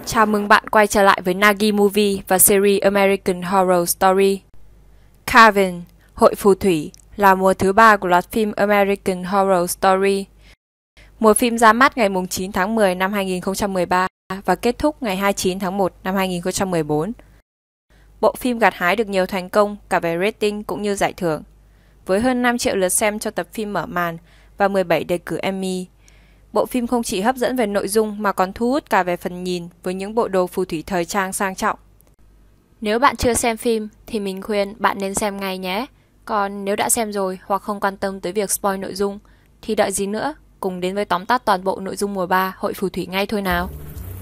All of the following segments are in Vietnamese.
Chào mừng bạn quay trở lại với Nagi Movie và series American Horror Story. Carven, Hội Phù Thủy, là mùa thứ 3 của loạt phim American Horror Story. Mùa phim ra mắt ngày 9 tháng 10 năm 2013 và kết thúc ngày 29 tháng 1 năm 2014. Bộ phim gặt hái được nhiều thành công cả về rating cũng như giải thưởng, với hơn 5 triệu lượt xem cho tập phim mở màn và 17 đề cử Emmy. Bộ phim không chỉ hấp dẫn về nội dung mà còn thu hút cả về phần nhìn với những bộ đồ phù thủy thời trang sang trọng. Nếu bạn chưa xem phim thì mình khuyên bạn nên xem ngay nhé. Còn nếu đã xem rồi hoặc không quan tâm tới việc spoil nội dung thì đợi gì nữa, cùng đến với tóm tắt toàn bộ nội dung mùa 3 Hội Phù Thủy ngay thôi nào.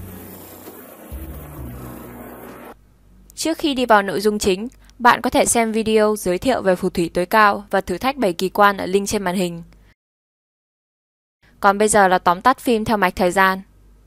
Trước khi đi vào nội dung chính, bạn có thể xem video giới thiệu về phù thủy tối cao và thử thách 7 kỳ quan ở link trên màn hình. Còn bây giờ là tóm tắt phim theo mạch thời gian.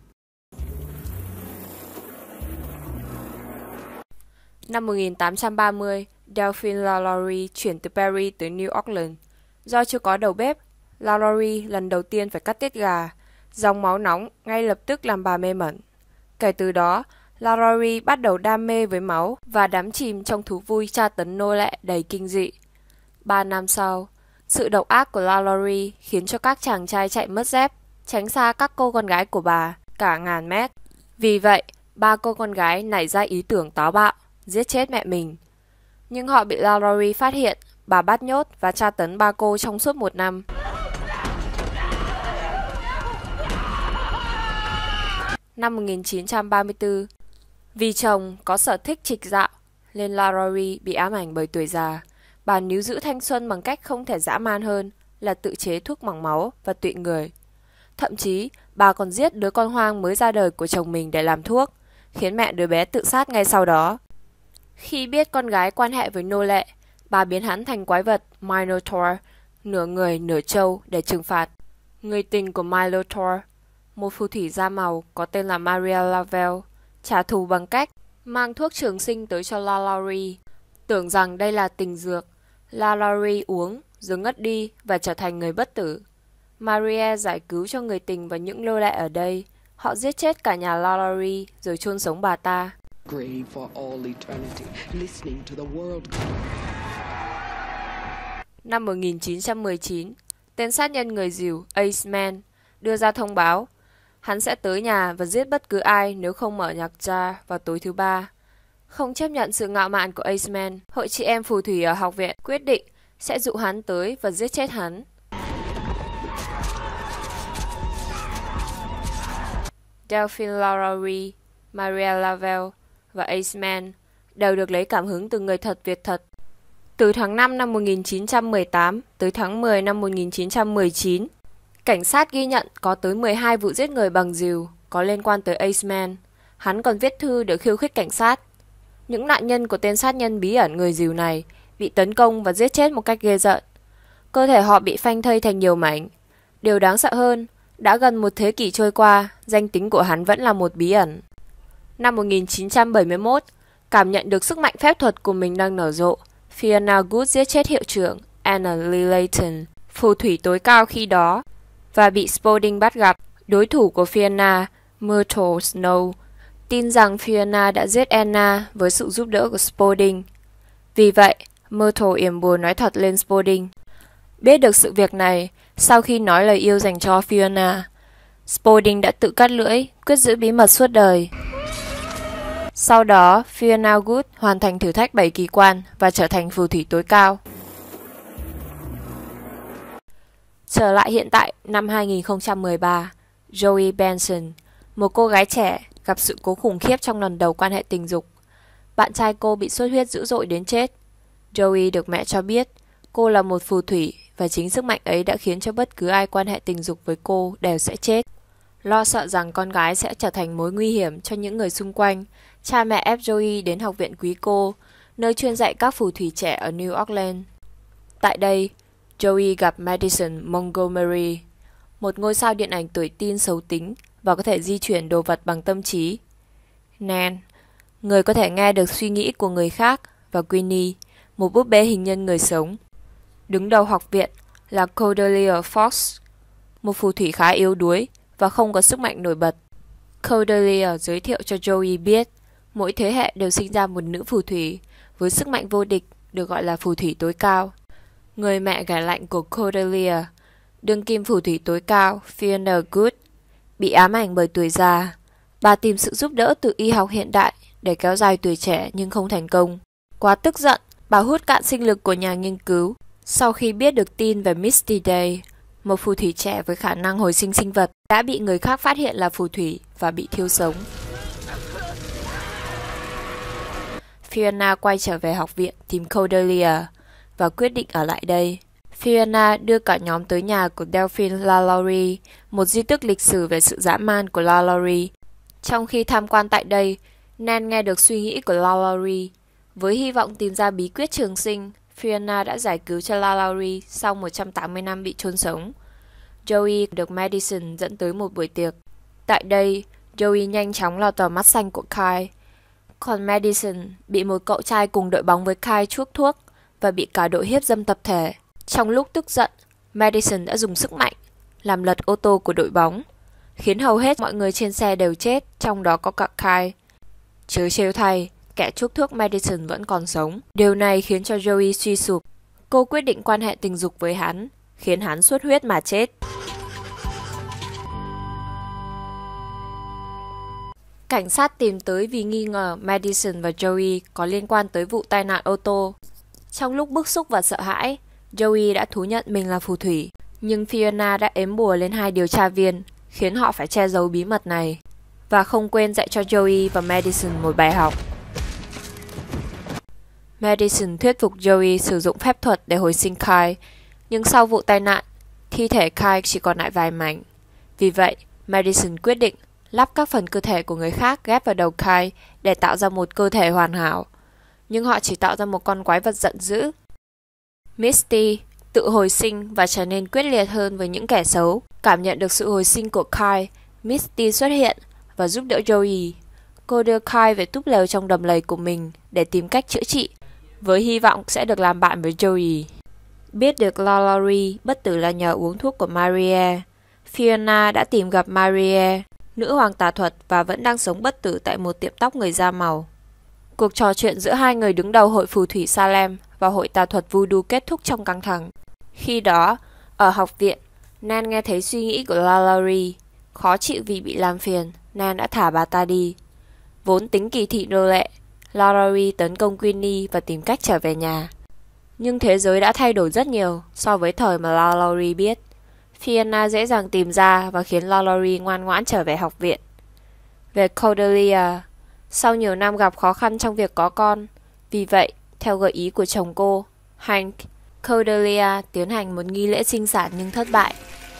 Năm 1830, Delphine LaLaurie chuyển từ Paris tới New Orleans. Do chưa có đầu bếp, LaLaurie lần đầu tiên phải cắt tiết gà. Dòng máu nóng ngay lập tức làm bà mê mẩn. Kể từ đó, LaLaurie bắt đầu đam mê với máu và đắm chìm trong thú vui tra tấn nô lệ đầy kinh dị. 3 năm sau, sự độc ác của LaLaurie khiến cho các chàng trai chạy mất dép, tránh xa các cô con gái của bà cả ngàn mét. Vì vậy, 3 cô con gái nảy ra ý tưởng táo bạo, giết chết mẹ mình. Nhưng họ bị LaLaurie phát hiện, bà bắt nhốt và tra tấn 3 cô trong suốt 1 năm. Năm 1934, vì chồng có sở thích trịch dạo, nên LaLaurie bị ám ảnh bởi tuổi già. Bà níu giữ thanh xuân bằng cách không thể dã man hơn là tự chế thuốc mảng máu và tụy người. Thậm chí, bà còn giết đứa con hoang mới ra đời của chồng mình để làm thuốc, khiến mẹ đứa bé tự sát ngay sau đó. Khi biết con gái quan hệ với nô lệ, bà biến hắn thành quái vật Minotaur, nửa người nửa trâu để trừng phạt. Người tình của Minotaur, một phù thủy da màu có tên là Maria Lavelle, trả thù bằng cách mang thuốc trường sinh tới cho LaLaurie. Tưởng rằng đây là tình dược, LaLaurie uống rồi ngất đi và trở thành người bất tử. Maria giải cứu cho người tình và những nô lệ ở đây. Họ giết chết cả nhà LaLaurie rồi chôn sống bà ta. Năm 1919, tên sát nhân người Dìu Iceman đưa ra thông báo hắn sẽ tới nhà và giết bất cứ ai nếu không mở nhạc jar vào tối thứ 3. Không chấp nhận sự ngạo mạn của Iceman, hội chị em phù thủy ở học viện quyết định sẽ dụ hắn tới và giết chết hắn. Delphine LaLaurie, Maria Lavelle và Iceman đều được lấy cảm hứng từ người thật việc thật. Từ tháng 5 năm 1918 tới tháng 10 năm 1919, cảnh sát ghi nhận có tới 12 vụ giết người bằng dìu có liên quan tới Iceman. Hắn còn viết thư để khiêu khích cảnh sát. Những nạn nhân của tên sát nhân bí ẩn người dìu này bị tấn công và giết chết một cách ghê rợn. Cơ thể họ bị phanh thây thành nhiều mảnh. Điều đáng sợ hơn, đã gần một thế kỷ trôi qua, danh tính của hắn vẫn là một bí ẩn. Năm 1971, cảm nhận được sức mạnh phép thuật của mình đang nở rộ, Fiona Good giết chết hiệu trưởng Anna Lee Layton, phù thủy tối cao khi đó, và bị Spaulding bắt gặp. Đối thủ của Fiona, Myrtle Snow, tin rằng Fiona đã giết Anna với sự giúp đỡ của Spaulding. Vì vậy, Myrtle yểm bùa nói thật lên Spaulding. Biết được sự việc này, sau khi nói lời yêu dành cho Fiona, Spaulding đã tự cắt lưỡi, quyết giữ bí mật suốt đời. Sau đó, Fiona Good hoàn thành thử thách 7 kỳ quan và trở thành phù thủy tối cao. Trở lại hiện tại, năm 2013, Joey Benson, một cô gái trẻ, gặp sự cố khủng khiếp trong lần đầu quan hệ tình dục. Bạn trai cô bị xuất huyết dữ dội đến chết. Joey được mẹ cho biết cô là một phù thủy và chính sức mạnh ấy đã khiến cho bất cứ ai quan hệ tình dục với cô đều sẽ chết. Lo sợ rằng con gái sẽ trở thành mối nguy hiểm cho những người xung quanh, cha mẹ ép Joey đến học viện quý cô, nơi chuyên dạy các phù thủy trẻ ở New Orleans. Tại đây, Joey gặp Madison Montgomery, một ngôi sao điện ảnh tuổi teen xấu tính và có thể di chuyển đồ vật bằng tâm trí. Nan, người có thể nghe được suy nghĩ của người khác, và Queenie, một búp bê hình nhân người sống. Đứng đầu học viện là Cordelia Fox, một phù thủy khá yếu đuối và không có sức mạnh nổi bật. Cordelia giới thiệu cho Joey biết mỗi thế hệ đều sinh ra một nữ phù thủy với sức mạnh vô địch được gọi là phù thủy tối cao. Người mẹ gả lạnh của Cordelia, đương kim phù thủy tối cao Fiona Good, bị ám ảnh bởi tuổi già. Bà tìm sự giúp đỡ từ y học hiện đại để kéo dài tuổi trẻ nhưng không thành công. Quá tức giận, bà hút cạn sinh lực của nhà nghiên cứu. Sau khi biết được tin về Misty Day, một phù thủy trẻ với khả năng hồi sinh sinh vật, đã bị người khác phát hiện là phù thủy và bị thiêu sống. Fiona quay trở về học viện tìm Cordelia và quyết định ở lại đây. Fiona đưa cả nhóm tới nhà của Delphine LaLaurie, một di tích lịch sử về sự dã man của LaLaurie. Trong khi tham quan tại đây, Nan nghe được suy nghĩ của LaLaurie. Với hy vọng tìm ra bí quyết trường sinh, Fiona đã giải cứu cho LaLaurie sau 180 năm bị chôn sống. Joey được Madison dẫn tới một buổi tiệc. Tại đây, Joey nhanh chóng lọt vào mắt xanh của Kyle. Còn Madison bị một cậu trai cùng đội bóng với Kyle chuốc thuốc và bị cả đội hiếp dâm tập thể. Trong lúc tức giận, Madison đã dùng sức mạnh làm lật ô tô của đội bóng, khiến hầu hết mọi người trên xe đều chết, trong đó có cả Kyle. Trớ trêu thay, kẻ chuốc thuốc Madison vẫn còn sống. Điều này khiến cho Joey suy sụp. Cô quyết định quan hệ tình dục với hắn, khiến hắn xuất huyết mà chết. Cảnh sát tìm tới vì nghi ngờ Madison và Joey có liên quan tới vụ tai nạn ô tô. Trong lúc bức xúc và sợ hãi, Joey đã thú nhận mình là phù thủy. Nhưng Fiona đã ếm bùa lên hai điều tra viên, khiến họ phải che giấu bí mật này. Và không quên dạy cho Joey và Madison một bài học. Madison thuyết phục Joey sử dụng phép thuật để hồi sinh Kyle. Nhưng sau vụ tai nạn, thi thể Kyle chỉ còn lại vài mảnh. Vì vậy, Madison quyết định lắp các phần cơ thể của người khác ghép vào đầu Kyle để tạo ra một cơ thể hoàn hảo. Nhưng họ chỉ tạo ra một con quái vật giận dữ. Misty tự hồi sinh và trở nên quyết liệt hơn với những kẻ xấu. Cảm nhận được sự hồi sinh của Kyle, Misty xuất hiện và giúp đỡ Joey. Cô đưa Kyle về túp lều trong đầm lầy của mình để tìm cách chữa trị, với hy vọng sẽ được làm bạn với Joey. Biết được LaLaurie bất tử là nhờ uống thuốc của Maria, Fiona đã tìm gặp Maria, nữ hoàng tà thuật và vẫn đang sống bất tử tại một tiệm tóc người da màu. Cuộc trò chuyện giữa hai người đứng đầu hội phù thủy Salem và hội tà thuật Voodoo kết thúc trong căng thẳng. Khi đó, ở học viện, Nan nghe thấy suy nghĩ của LaLaurie. Khó chịu vì bị làm phiền, Nan đã thả bà ta đi. Vốn tính kỳ thị nô lệ, LaLaurie tấn công Queenie và tìm cách trở về nhà. Nhưng thế giới đã thay đổi rất nhiều so với thời mà LaLaurie biết. Fiona dễ dàng tìm ra và khiến LaLaurie ngoan ngoãn trở về học viện. Về Cordelia, sau nhiều năm gặp khó khăn trong việc có con, vì vậy, theo gợi ý của chồng cô, Hank, Cordelia tiến hành một nghi lễ sinh sản nhưng thất bại.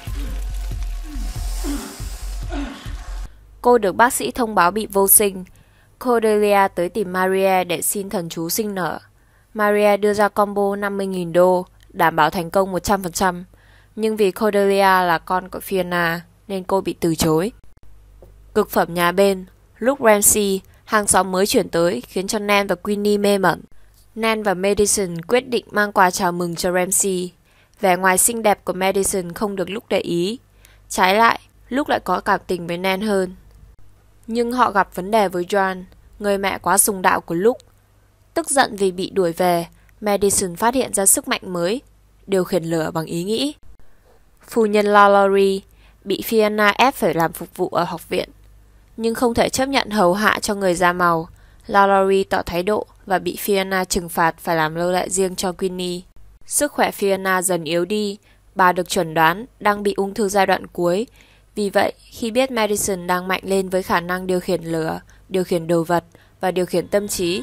Cô được bác sĩ thông báo bị vô sinh. Cordelia tới tìm Maria để xin thần chú sinh nở. Maria đưa ra combo 50.000 đô, đảm bảo thành công 100%. Nhưng vì Cordelia là con của Fiona, nên cô bị từ chối. Cực phẩm nhà bên, lúc Ramsey, hàng xóm mới chuyển tới, khiến cho Nan và Queenie mê mẩn. Nan và Madison quyết định mang quà chào mừng cho Ramsey. Vẻ ngoài xinh đẹp của Madison không được lúc để ý. Trái lại, lúc lại có cảm tình với Nan hơn. Nhưng họ gặp vấn đề với Joan, người mẹ quá sùng đạo của Luke. Tức giận vì bị đuổi về, Madison phát hiện ra sức mạnh mới, điều khiển lửa bằng ý nghĩ. Phu nhân LaLaurie bị Fiona ép phải làm phục vụ ở học viện. Nhưng không thể chấp nhận hầu hạ cho người da màu, LaLaurie tỏ thái độ và bị Fiona trừng phạt phải làm nô lệ riêng cho Queenie. Sức khỏe Fiona dần yếu đi, bà được chẩn đoán đang bị ung thư giai đoạn cuối. Vì vậy, khi biết Madison đang mạnh lên với khả năng điều khiển lửa, điều khiển đồ vật và điều khiển tâm trí,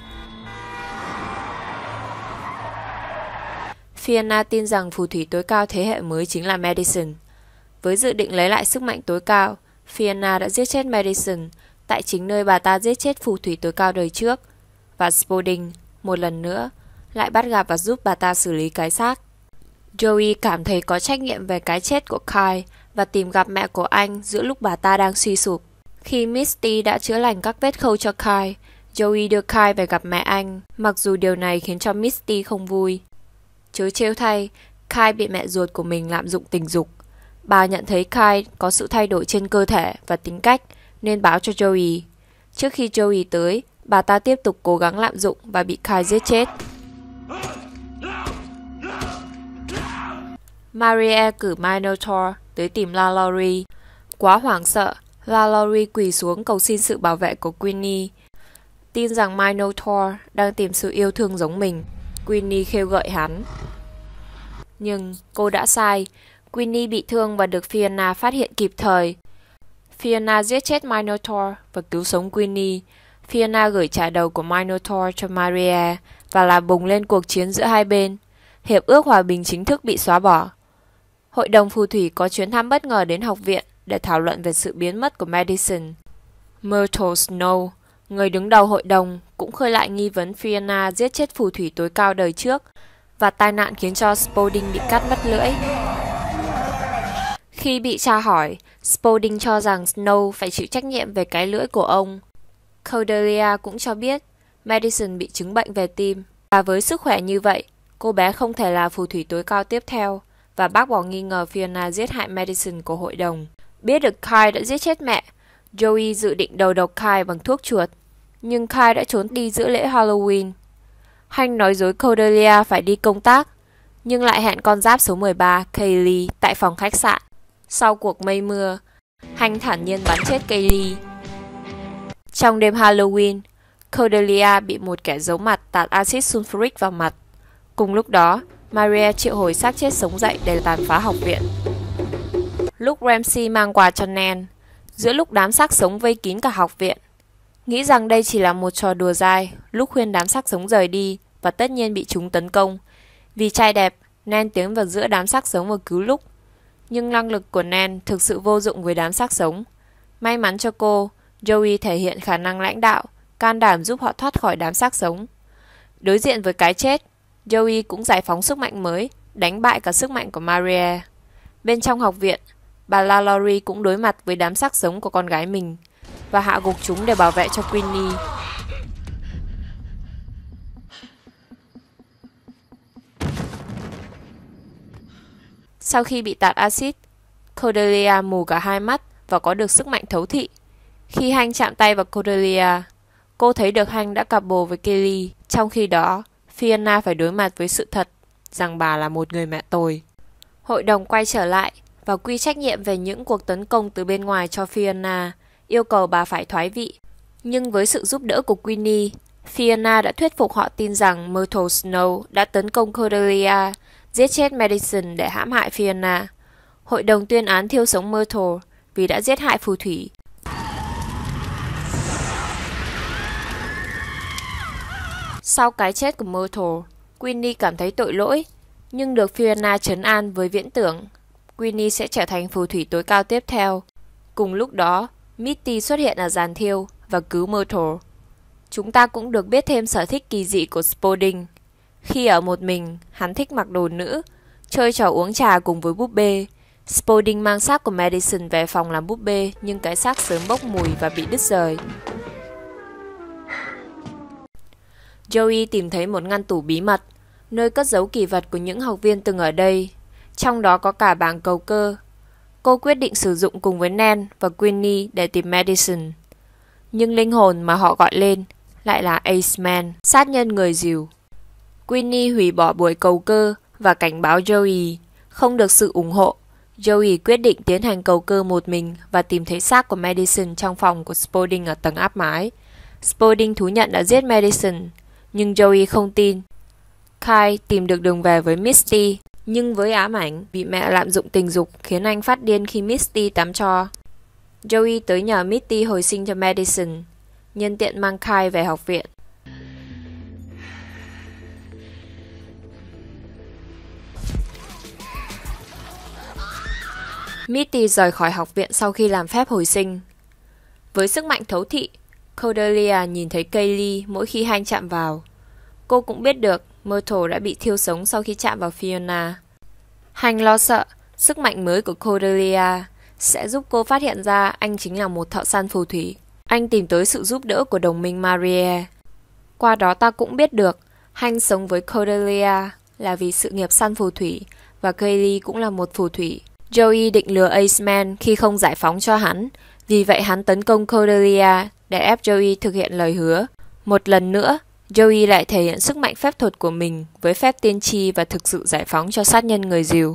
Fiona tin rằng phù thủy tối cao thế hệ mới chính là Madison. Với dự định lấy lại sức mạnh tối cao, Fiona đã giết chết Madison tại chính nơi bà ta giết chết phù thủy tối cao đời trước. Và Spaulding, một lần nữa, lại bắt gặp và giúp bà ta xử lý cái xác. Joey cảm thấy có trách nhiệm về cái chết của Kyle và tìm gặp mẹ của anh giữa lúc bà ta đang suy sụp. Khi Misty đã chữa lành các vết khâu cho Kyle, Joey đưa Kyle về gặp mẹ anh, mặc dù điều này khiến cho Misty không vui. Trớ trêu thay, Kyle bị mẹ ruột của mình lạm dụng tình dục. Bà nhận thấy Kyle có sự thay đổi trên cơ thể và tính cách, nên báo cho Joey. Trước khi Joey tới, bà ta tiếp tục cố gắng lạm dụng và bị Kyle giết chết. Maria cử Minotaur tới tìm Lalaurie. Quá hoảng sợ, Lalaurie quỳ xuống cầu xin sự bảo vệ của Queenie. Tin rằng Minotaur đang tìm sự yêu thương giống mình, Queenie khêu gợi hắn. Nhưng cô đã sai. Queenie bị thương và được Fiona phát hiện kịp thời. Fiona giết chết Minotaur và cứu sống Queenie. Fiona gửi trả đầu của Minotaur cho Maria và làm bùng lên cuộc chiến giữa hai bên. Hiệp ước hòa bình chính thức bị xóa bỏ. Hội đồng phù thủy có chuyến thăm bất ngờ đến học viện để thảo luận về sự biến mất của Madison. Myrtle Snow, người đứng đầu hội đồng, cũng khơi lại nghi vấn Fiona giết chết phù thủy tối cao đời trước và tai nạn khiến cho Spaulding bị cắt mất lưỡi. Khi bị tra hỏi, Spaulding cho rằng Snow phải chịu trách nhiệm về cái lưỡi của ông. Cordelia cũng cho biết Madison bị chứng bệnh về tim và với sức khỏe như vậy, cô bé không thể là phù thủy tối cao tiếp theo và bác bỏ nghi ngờ Fiona giết hại Madison của hội đồng. Biết được Kyle đã giết chết mẹ, Joey dự định đầu độc Kyle bằng thuốc chuột, nhưng Kyle đã trốn đi giữa lễ Halloween. Hank nói dối Cordelia phải đi công tác, nhưng lại hẹn con giáp số 13, Kaylee, tại phòng khách sạn. Sau cuộc mây mưa, Hank thản nhiên bắn chết Kaylee. Trong đêm Halloween, Cordelia bị một kẻ giấu mặt tạt axit sulfuric vào mặt. Cùng lúc đó, Maria triệu hồi xác chết sống dậy để tàn phá học viện. Lúc Ramsey mang quà cho Nan, giữa lúc đám xác sống vây kín cả học viện, nghĩ rằng đây chỉ là một trò đùa dai, lúc khuyên đám xác sống rời đi và tất nhiên bị chúng tấn công. Vì trai đẹp, Nan tiến vào giữa đám xác sống và cứu lúc. Nhưng năng lực của Nan thực sự vô dụng với đám xác sống. May mắn cho cô, Joey thể hiện khả năng lãnh đạo, can đảm giúp họ thoát khỏi đám xác sống. Đối diện với cái chết, Joey cũng giải phóng sức mạnh mới, đánh bại cả sức mạnh của Maria. Bên trong học viện, bà Lalaurie cũng đối mặt với đám xác sống của con gái mình và hạ gục chúng để bảo vệ cho Queenie. Sau khi bị tạt axit, Cordelia mù cả hai mắt và có được sức mạnh thấu thị. Khi Hank chạm tay vào Cordelia, cô thấy được Hank đã cặp bồ với Kaylee. Trong khi đó, Fiona phải đối mặt với sự thật rằng bà là một người mẹ tồi. Hội đồng quay trở lại và quy trách nhiệm về những cuộc tấn công từ bên ngoài cho Fiona, yêu cầu bà phải thoái vị. Nhưng với sự giúp đỡ của Queenie, Fiona đã thuyết phục họ tin rằng Myrtle Snow đã tấn công Cordelia, giết chết Madison để hãm hại Fiona. Hội đồng tuyên án thiêu sống Myrtle vì đã giết hại phù thủy. Sau cái chết của Myrtle, Queenie cảm thấy tội lỗi, nhưng được Fiona trấn an với viễn tưởng Queenie sẽ trở thành phù thủy tối cao tiếp theo. Cùng lúc đó, Mitty xuất hiện ở giàn thiêu và cứu Myrtle. Chúng ta cũng được biết thêm sở thích kỳ dị của Spaulding. Khi ở một mình, hắn thích mặc đồ nữ, chơi trò uống trà cùng với búp bê. Spaulding mang xác của Madison về phòng làm búp bê, nhưng cái xác sớm bốc mùi và bị đứt rời. Joey tìm thấy một ngăn tủ bí mật, nơi cất giấu kỷ vật của những học viên từng ở đây, trong đó có cả bảng cầu cơ. Cô quyết định sử dụng cùng với Nan và Queenie để tìm Madison. Nhưng linh hồn mà họ gọi lên lại là Aceman, sát nhân người dìu. Queenie hủy bỏ buổi cầu cơ và cảnh báo Joey. Không được sự ủng hộ, Joey quyết định tiến hành cầu cơ một mình và tìm thấy xác của Madison trong phòng của Spaulding ở tầng áp mái. Spaulding thú nhận đã giết Madison, nhưng Joey không tin. Kyle tìm được đường về với Misty, nhưng với ám ảnh bị mẹ lạm dụng tình dục khiến anh phát điên khi Misty tắm cho. Joey tới nhờ Misty hồi sinh cho Madison, nhân tiện mang Kyle về học viện. Misty rời khỏi học viện sau khi làm phép hồi sinh. Với sức mạnh thấu thị, Cordelia nhìn thấy Kaylee mỗi khi Hank chạm vào. Cô cũng biết được Myrtle đã bị thiêu sống sau khi chạm vào Fiona. Hank lo sợ sức mạnh mới của Cordelia sẽ giúp cô phát hiện ra anh chính là một thợ săn phù thủy. Anh tìm tới sự giúp đỡ của đồng minh Maria. Qua đó ta cũng biết được Hank sống với Cordelia là vì sự nghiệp săn phù thủy và Kaylee cũng là một phù thủy. Joey định lừa Aceman khi không giải phóng cho hắn Vì vậy hắn tấn công Cordelia để ép Joey thực hiện lời hứa. Một lần nữa, Joey lại thể hiện sức mạnh phép thuật của mình với phép tiên tri và thực sự giải phóng cho sát nhân người dìu.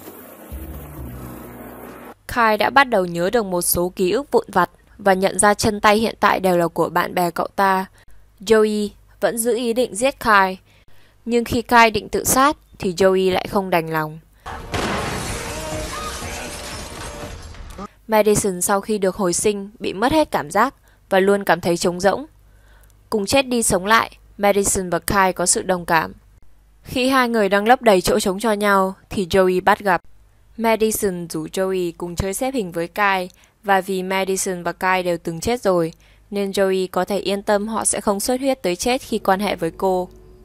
Kyle đã bắt đầu nhớ được một số ký ức vụn vặt và nhận ra chân tay hiện tại đều là của bạn bè cậu ta. Joey vẫn giữ ý định giết Kyle, nhưng khi Kyle định tự sát thì Joey lại không đành lòng. Madison sau khi được hồi sinh bị mất hết cảm giác và luôn cảm thấy trống rỗng. Cùng chết đi sống lại, Madison và Kyle có sự đồng cảm. Khi hai người đang lấp đầy chỗ trống cho nhau thì Joey bắt gặp. Madison rủ Joey cùng chơi xếp hình với Kyle, và vì Madison và Kyle đều từng chết rồi nên Joey có thể yên tâm họ sẽ không xuất huyết tới chết khi quan hệ với cô.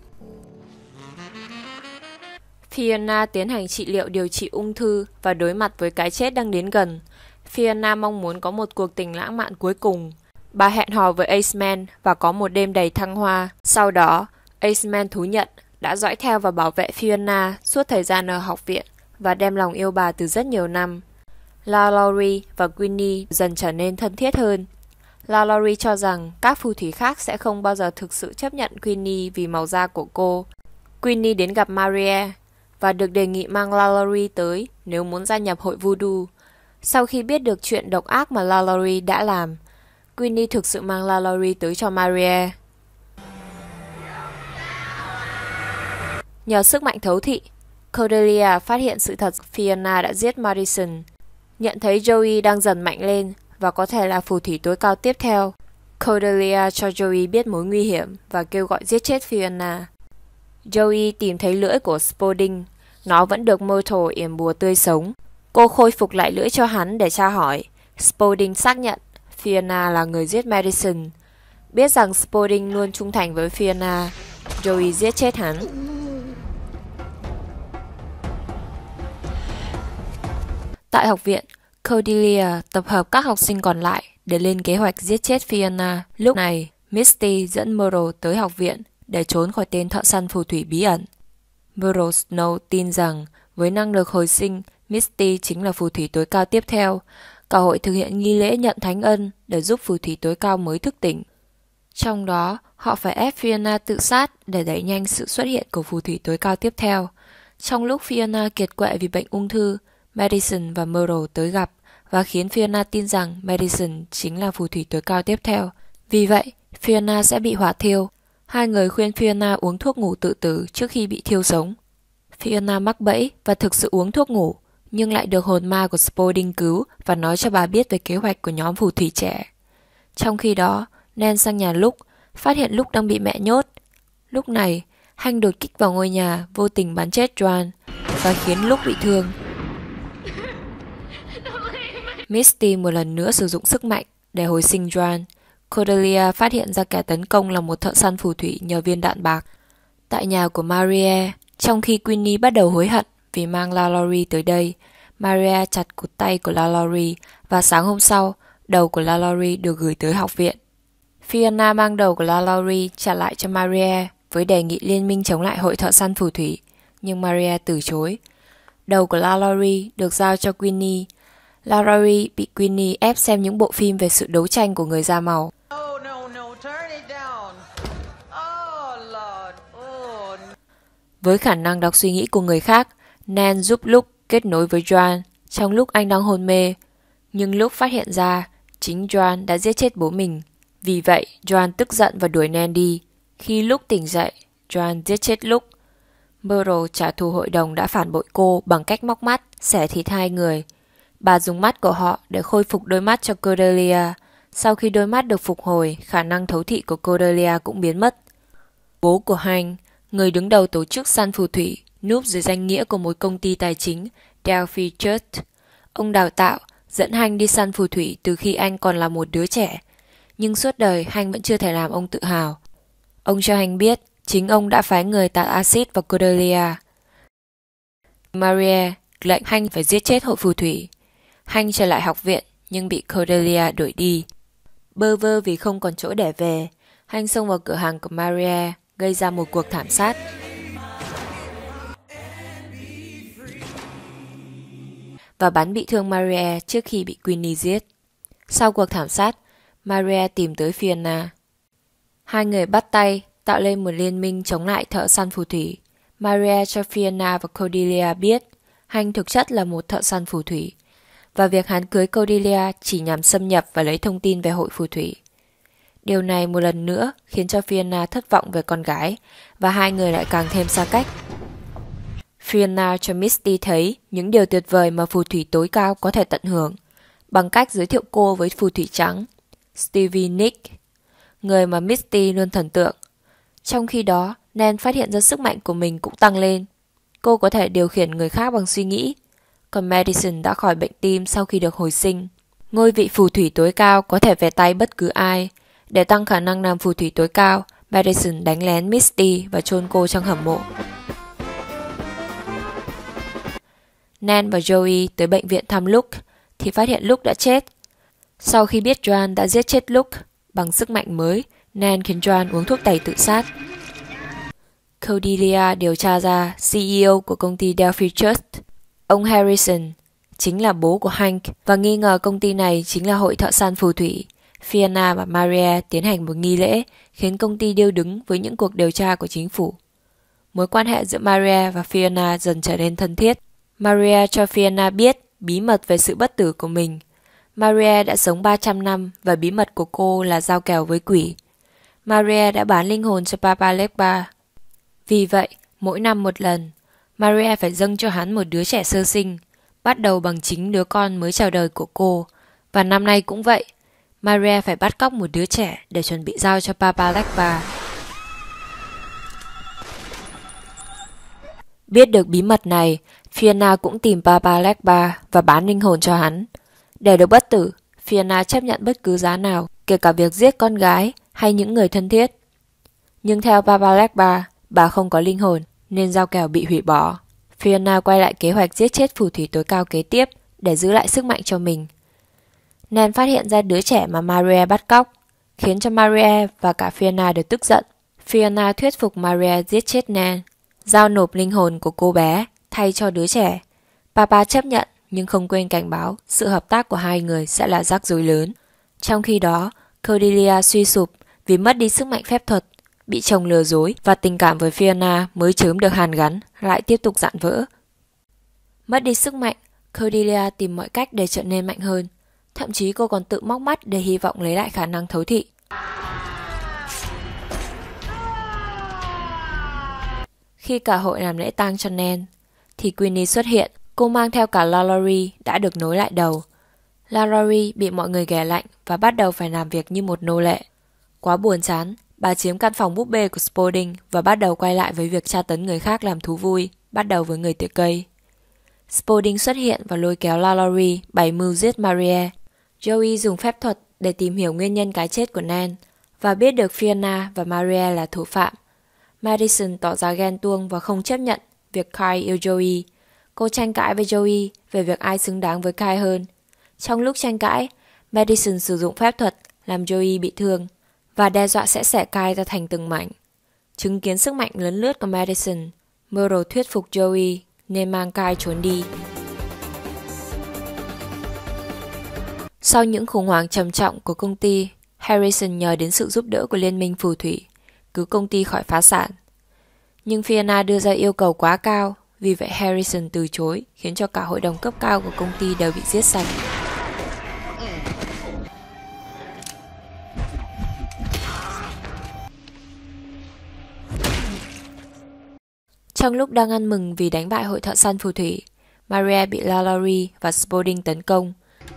Fiona tiến hành trị liệu điều trị ung thư và đối mặt với cái chết đang đến gần. Fiona mong muốn có một cuộc tình lãng mạn cuối cùng. Bà hẹn hò với Aceman và có một đêm đầy thăng hoa. Sau đó, Aceman thú nhận đã dõi theo và bảo vệ Fiona suốt thời gian ở học viện và đem lòng yêu bà từ rất nhiều năm. Lalaurie và Queenie dần trở nên thân thiết hơn. Lalaurie cho rằng các phù thủy khác sẽ không bao giờ thực sự chấp nhận Queenie vì màu da của cô. Queenie đến gặp Maria và được đề nghị mang Lalaurie tới nếu muốn gia nhập hội voodoo. Sau khi biết được chuyện độc ác mà Lalaurie đã làm, Queenie thực sự mang Lalaurie tới cho Maria. Nhờ sức mạnh thấu thị, Cordelia phát hiện sự thật Fiona đã giết Madison. Nhận thấy Joey đang dần mạnh lên và có thể là phù thủy tối cao tiếp theo, Cordelia cho Joey biết mối nguy hiểm và kêu gọi giết chết Fiona. Joey tìm thấy lưỡi của Spaulding, nó vẫn được Myrtle yểm bùa tươi sống. Cô khôi phục lại lưỡi cho hắn để tra hỏi. Spaulding xác nhận Fiona là người giết Madison. Biết rằng Spaulding luôn trung thành với Fiona, Joey giết chết hắn. Tại học viện, Cordelia tập hợp các học sinh còn lại để lên kế hoạch giết chết Fiona. Lúc này, Misty dẫn Myrtle tới học viện để trốn khỏi tên thợ săn phù thủy bí ẩn. Myrtle Snow tin rằng với năng lực hồi sinh, Misty chính là phù thủy tối cao tiếp theo. Cả hội thực hiện nghi lễ nhận thánh ân để giúp phù thủy tối cao mới thức tỉnh. Trong đó, họ phải ép Fiona tự sát để đẩy nhanh sự xuất hiện của phù thủy tối cao tiếp theo. Trong lúc Fiona kiệt quệ vì bệnh ung thư, Madison và Myrtle tới gặp và khiến Fiona tin rằng Madison chính là phù thủy tối cao tiếp theo. Vì vậy, Fiona sẽ bị hỏa thiêu. Hai người khuyên Fiona uống thuốc ngủ tự tử trước khi bị thiêu sống. Fiona mắc bẫy và thực sự uống thuốc ngủ, nhưng lại được hồn ma của Spaulding cứu và nói cho bà biết về kế hoạch của nhóm phù thủy trẻ. Trong khi đó, Nan sang nhà Luke, phát hiện Luke đang bị mẹ nhốt. Lúc này, Hank đột kích vào ngôi nhà, vô tình bắn chết Joan và khiến Luke bị thương. Misty một lần nữa sử dụng sức mạnh để hồi sinh Joan. Cordelia phát hiện ra kẻ tấn công là một thợ săn phù thủy nhờ viên đạn bạc. Tại nhà của Maria, trong khi Queenie bắt đầu hối hận vì mang Lalaurie tới đây, Maria chặt cụt tay của Lalaurie và sáng hôm sau, đầu của Lalaurie được gửi tới học viện. Fiona mang đầu của Lalaurie trả lại cho Maria với đề nghị liên minh chống lại hội thợ săn phù thủy, nhưng Maria từ chối. Đầu của Lalaurie được giao cho Queenie. Lalaurie bị Queenie ép xem những bộ phim về sự đấu tranh của người da màu. Với khả năng đọc suy nghĩ của người khác, Nan giúp Luke kết nối với Joan trong lúc anh đang hôn mê. Nhưng Luke phát hiện ra chính Joan đã giết chết bố mình. Vì vậy, Joan tức giận và đuổi Nan đi. Khi Luke tỉnh dậy, Joan giết chết Luke. Myrtle trả thù hội đồng đã phản bội cô bằng cách móc mắt, xẻ thịt hai người. Bà dùng mắt của họ để khôi phục đôi mắt cho Cordelia. Sau khi đôi mắt được phục hồi, khả năng thấu thị của Cordelia cũng biến mất. Bố của Hank, người đứng đầu tổ chức săn phù thủy, núp dưới danh nghĩa của một công ty tài chính, Delphi Church. Ông đào tạo, dẫn Hank đi săn phù thủy từ khi anh còn là một đứa trẻ. Nhưng suốt đời Hank vẫn chưa thể làm ông tự hào. Ông cho Hank biết chính ông đã phái người tạt axit vào Cordelia. Maria lệnh Hank phải giết chết hội phù thủy. Hank trở lại học viện nhưng bị Cordelia đuổi đi. Bơ vơ vì không còn chỗ để về, Hank xông vào cửa hàng của Maria, gây ra một cuộc thảm sát. Và bắn bị thương Maria trước khi bị Queenie giết. Sau cuộc thảm sát, Maria tìm tới Fiona. Hai người bắt tay, tạo lên một liên minh chống lại thợ săn phù thủy. Maria cho Fiona và Cordelia biết Hank thực chất là một thợ săn phù thủy, và việc hắn cưới Cordelia chỉ nhằm xâm nhập và lấy thông tin về hội phù thủy. Điều này một lần nữa khiến cho Fiona thất vọng về con gái, và hai người lại càng thêm xa cách. Fiona cho Misty thấy những điều tuyệt vời mà phù thủy tối cao có thể tận hưởng, bằng cách giới thiệu cô với phù thủy trắng, Stevie Nicks, người mà Misty luôn thần tượng. Trong khi đó, Nan phát hiện ra sức mạnh của mình cũng tăng lên. Cô có thể điều khiển người khác bằng suy nghĩ, còn Madison đã khỏi bệnh tim sau khi được hồi sinh. Ngôi vị phù thủy tối cao có thể về tay bất cứ ai. Để tăng khả năng làm phù thủy tối cao, Madison đánh lén Misty và chôn cô trong hầm mộ. Nan và Joey tới bệnh viện thăm Luke thì phát hiện Luke đã chết. Sau khi biết Joan đã giết chết Luke bằng sức mạnh mới, Nan khiến Joan uống thuốc tẩy tự sát. Cordelia điều tra ra CEO của công ty Delphi Trust, ông Harrison, chính là bố của Hank, và nghi ngờ công ty này chính là hội thợ săn phù thủy. Fiona và Maria tiến hành một nghi lễ khiến công ty điêu đứng với những cuộc điều tra của chính phủ. Mối quan hệ giữa Maria và Fiona dần trở nên thân thiết. Maria cho Fiona biết bí mật về sự bất tử của mình. Maria đã sống 300 năm và bí mật của cô là giao kèo với quỷ. Maria đã bán linh hồn cho Papa Legba. Vì vậy, mỗi năm một lần, Maria phải dâng cho hắn một đứa trẻ sơ sinh, bắt đầu bằng chính đứa con mới chào đời của cô. Và năm nay cũng vậy, Maria phải bắt cóc một đứa trẻ để chuẩn bị giao cho Papa Legba. Biết được bí mật này, Fiona cũng tìm Papa Legba và bán linh hồn cho hắn. Để được bất tử, Fiona chấp nhận bất cứ giá nào, kể cả việc giết con gái hay những người thân thiết. Nhưng theo Papa Legba, bà không có linh hồn nên giao kèo bị hủy bỏ. Fiona quay lại kế hoạch giết chết phù thủy tối cao kế tiếp để giữ lại sức mạnh cho mình. Nan phát hiện ra đứa trẻ mà Maria bắt cóc, khiến cho Maria và cả Fiona đều tức giận. Fiona thuyết phục Maria giết chết Nan, giao nộp linh hồn của cô bé thay cho đứa trẻ. Papa chấp nhận nhưng không quên cảnh báo sự hợp tác của hai người sẽ là rắc rối lớn. Trong khi đó, Cordelia suy sụp vì mất đi sức mạnh phép thuật, bị chồng lừa dối, và tình cảm với Fiona mới chớm được hàn gắn lại tiếp tục rạn vỡ. Mất đi sức mạnh, Cordelia tìm mọi cách để trở nên mạnh hơn. Thậm chí cô còn tự móc mắt để hy vọng lấy lại khả năng thấu thị. Khi cả hội làm lễ tang cho Nan, thì Queenie xuất hiện. Cô mang theo cả Lalaurie đã được nối lại đầu. Lalaurie bị mọi người ghẻ lạnh và bắt đầu phải làm việc như một nô lệ. Quá buồn chán, bà chiếm căn phòng búp bê của Spaulding và bắt đầu quay lại với việc tra tấn người khác làm thú vui, bắt đầu với người tỉa cây. Spaulding xuất hiện và lôi kéo Lalaurie bày mưu giết Maria. Joey dùng phép thuật để tìm hiểu nguyên nhân cái chết của Nan và biết được Fiona và Maria là thủ phạm. Madison tỏ ra ghen tuông và không chấp nhận việc Kyle yêu Joey. Cô tranh cãi với Joey về việc ai xứng đáng với Kyle hơn. Trong lúc tranh cãi, Madison sử dụng phép thuật làm Joey bị thương và đe dọa sẽ xẻ Kyle ra thành từng mảnh. Chứng kiến sức mạnh lấn lướt của Madison, Myrtle thuyết phục Joey nên mang Kyle trốn đi. Sau những khủng hoảng trầm trọng của công ty, Harrison nhờ đến sự giúp đỡ của Liên minh phù thủy, cứu công ty khỏi phá sản. Nhưng Fiona đưa ra yêu cầu quá cao, vì vậy Harrison từ chối, khiến cho cả hội đồng cấp cao của công ty đều bị giết sạch. Trong lúc đang ăn mừng vì đánh bại hội thợ săn phù thủy, Maria bị Lalaurie và Spaulding tấn công.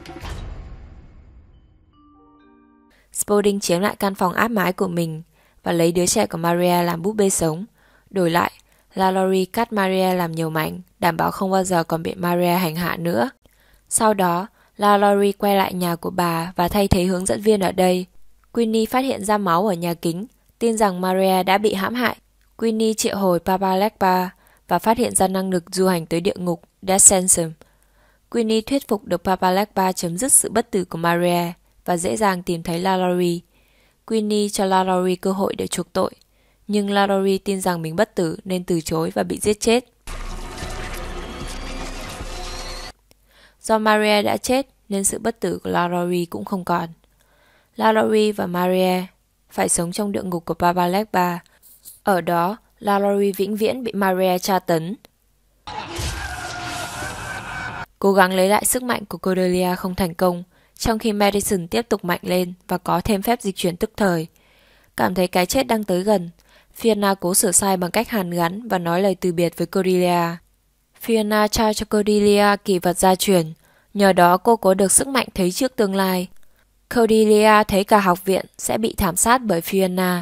Spaulding chiếm lại căn phòng áp mái của mình và lấy đứa trẻ của Maria làm búp bê sống. Đổi lại, Lalaurie cắt Maria làm nhiều mảnh, đảm bảo không bao giờ còn bị Maria hành hạ nữa. Sau đó, Lalaurie quay lại nhà của bà và thay thế hướng dẫn viên ở đây. Queenie phát hiện ra máu ở nhà kính, tin rằng Maria đã bị hãm hại. Queenie triệu hồi Papa Legba và phát hiện ra năng lực du hành tới địa ngục Descension. Queenie thuyết phục được Papa Legba chấm dứt sự bất tử của Maria và dễ dàng tìm thấy Lalaurie. Queenie cho Lalaurie cơ hội để chuộc tội, nhưng Lalaurie tin rằng mình bất tử nên từ chối và bị giết chết. Do Maria đã chết nên sự bất tử của Larry cũng không còn. Larry và Maria phải sống trong địa ngục của Baba Legba. Ở đó, Larry vĩnh viễn bị Maria tra tấn. Cố gắng lấy lại sức mạnh của Cordelia không thành công, trong khi Madison tiếp tục mạnh lên và có thêm phép dịch chuyển tức thời. Cảm thấy cái chết đang tới gần, Fiona cố sửa sai bằng cách hàn gắn và nói lời từ biệt với Cordelia. Fiona trao cho Cordelia kỷ vật gia truyền, nhờ đó cô có được sức mạnh thấy trước tương lai. Cordelia thấy cả học viện sẽ bị thảm sát bởi Fiona.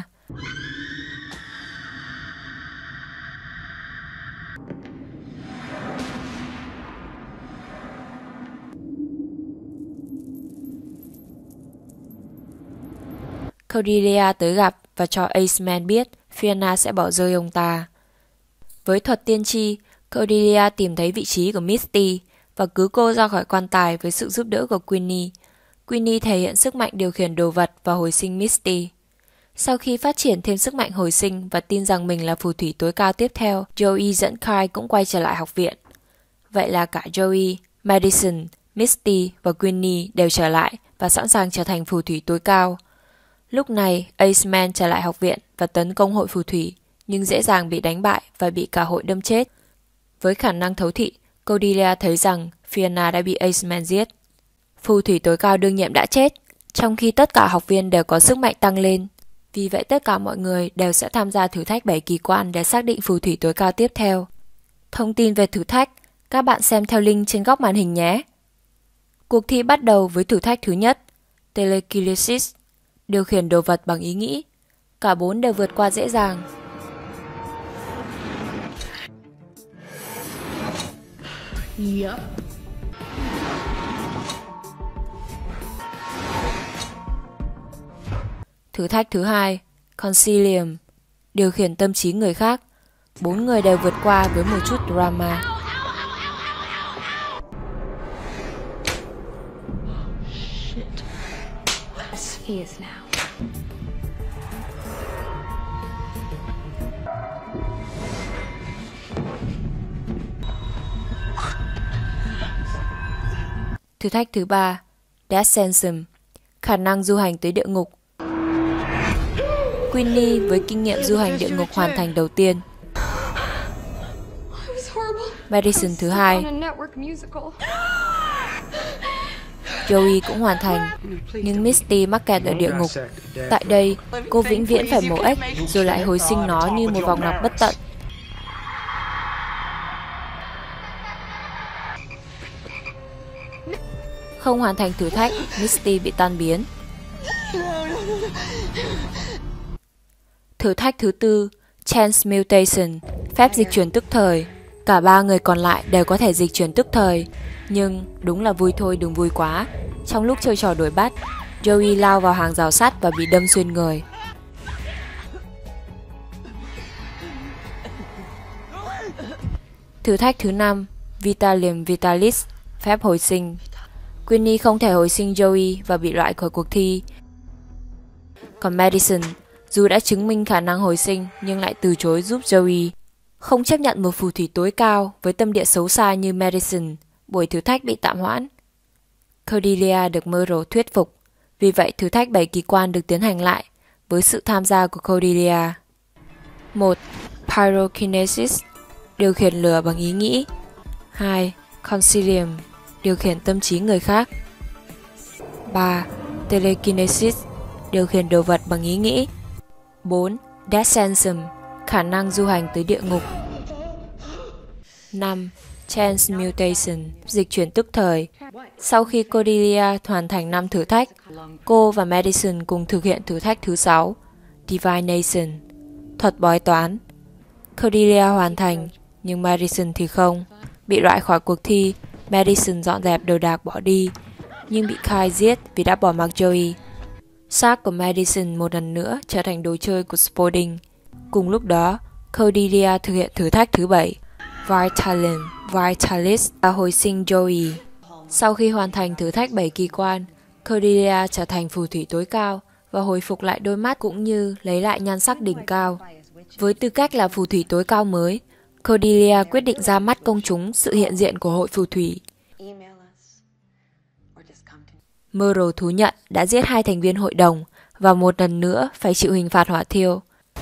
Cordelia tới gặp và cho Aceman biết Fiona sẽ bỏ rơi ông ta. Với thuật tiên tri, Cordelia tìm thấy vị trí của Misty và cứu cô ra khỏi quan tài với sự giúp đỡ của Queenie. Queenie thể hiện sức mạnh điều khiển đồ vật và hồi sinh Misty. Sau khi phát triển thêm sức mạnh hồi sinh và tin rằng mình là phù thủy tối cao tiếp theo, Joey dẫn Kyle cũng quay trở lại học viện. Vậy là cả Joey, Madison, Misty và Queenie đều trở lại và sẵn sàng trở thành phù thủy tối cao. Lúc này, Aceman trở lại học viện và tấn công hội phù thủy, nhưng dễ dàng bị đánh bại và bị cả hội đâm chết. Với khả năng thấu thị, Cordelia thấy rằng Fiona đã bị Aceman giết. Phù thủy tối cao đương nhiệm đã chết, trong khi tất cả học viên đều có sức mạnh tăng lên. Vì vậy tất cả mọi người đều sẽ tham gia thử thách 7 kỳ quan để xác định phù thủy tối cao tiếp theo. Thông tin về thử thách, các bạn xem theo link trên góc màn hình nhé. Cuộc thi bắt đầu với thử thách thứ nhất, Telekinesis, điều khiển đồ vật bằng ý nghĩ. Cả 4 đều vượt qua dễ dàng. Yep. Thử thách thứ hai, Concilium, điều khiển tâm trí người khác. 4 người đều vượt qua với một chút drama. Shit. He is now. Thử thách thứ ba, Descension, khả năng du hành tới địa ngục. Queenie với kinh nghiệm du hành địa ngục hoàn thành đầu tiên. Madison thứ hai. Joey cũng hoàn thành, nhưng Misty mắc kẹt ở địa ngục. Tại đây, cô vĩnh viễn phải mổ ếch rồi lại hồi sinh nó như một vòng lặp bất tận. Không hoàn thành thử thách, Misty bị tan biến. Thử thách thứ tư, Chance Mutation, phép dịch chuyển tức thời. Cả 3 người còn lại đều có thể dịch chuyển tức thời. Nhưng đúng là vui thôi đừng vui quá. Trong lúc chơi trò đuổi bắt, Joey lao vào hàng rào sắt và bị đâm xuyên người. Thử thách thứ 5, Vitalium Vitalis, phép hồi sinh. Queenie không thể hồi sinh Joey và bị loại khỏi cuộc thi. Còn Madison, dù đã chứng minh khả năng hồi sinh nhưng lại từ chối giúp Joey. Không chấp nhận một phù thủy tối cao với tâm địa xấu xa như Madison, buổi thử thách bị tạm hoãn. Cordelia được Merle thuyết phục, vì vậy thử thách 7 kỳ quan được tiến hành lại với sự tham gia của Cordelia. 1. Pyrokinesis, điều khiển lửa bằng ý nghĩ. 2. Concilium, điều khiển tâm trí người khác. 3. Telekinesis, điều khiển đồ vật bằng ý nghĩ. 4. Descension, khả năng du hành tới địa ngục. 5. Chance Mutation, dịch chuyển tức thời. Sau khi Cordelia hoàn thành 5 thử thách, cô và Madison cùng thực hiện thử thách thứ 6, Divination, thuật bói toán. Cordelia hoàn thành, nhưng Madison thì không. Bị loại khỏi cuộc thi, Madison dọn dẹp đồ đạc bỏ đi, nhưng bị Kyle giết vì đã bỏ mặc Joey. Xác của Madison một lần nữa trở thành đồ chơi của Spalding. Cùng lúc đó, Cordelia thực hiện thử thách thứ 7, Vitalis và hồi sinh Joey. Sau khi hoàn thành thử thách 7 kỳ quan, Cordelia trở thành phù thủy tối cao và hồi phục lại đôi mắt cũng như lấy lại nhan sắc đỉnh cao. Với tư cách là phù thủy tối cao mới, Cordelia quyết định ra mắt công chúng sự hiện diện của hội phù thủy. Merle thú nhận đã giết 2 thành viên hội đồng và một lần nữa phải chịu hình phạt hỏa thiêu.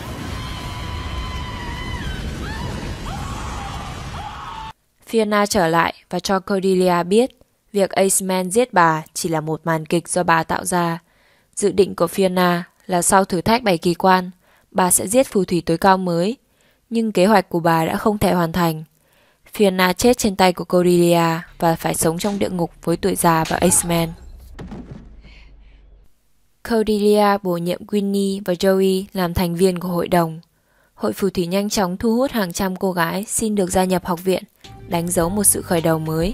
Fiona trở lại và cho Cordelia biết việc Iceman giết bà chỉ là một màn kịch do bà tạo ra. Dự định của Fiona là sau thử thách 7 kỳ quan, bà sẽ giết phù thủy tối cao mới, nhưng kế hoạch của bà đã không thể hoàn thành. Fiona chết trên tay của Cordelia và phải sống trong địa ngục với tuổi già và Iceman. Cordelia bổ nhiệm Winnie và Joey làm thành viên của hội đồng. Hội phù thủy nhanh chóng thu hút hàng trăm cô gái xin được gia nhập học viện, đánh dấu một sự khởi đầu mới.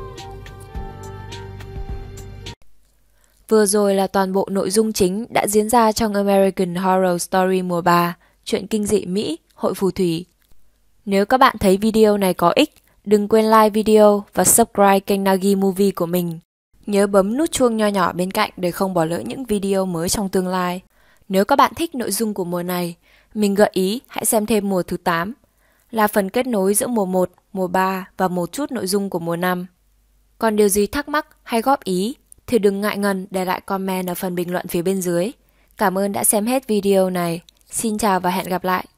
Vừa rồi là toàn bộ nội dung chính đã diễn ra trong American Horror Story mùa 3, truyện kinh dị Mỹ, Hội phù thủy. Nếu các bạn thấy video này có ích, đừng quên like video và subscribe kênh Nagi Movie của mình. Nhớ bấm nút chuông nho nhỏ bên cạnh để không bỏ lỡ những video mới trong tương lai. Nếu các bạn thích nội dung của mùa này, mình gợi ý hãy xem thêm mùa thứ 8, là phần kết nối giữa mùa 1, mùa 3 và một chút nội dung của mùa 5. Còn điều gì thắc mắc hay góp ý thì đừng ngại ngần để lại comment ở phần bình luận phía bên dưới. Cảm ơn đã xem hết video này. Xin chào và hẹn gặp lại.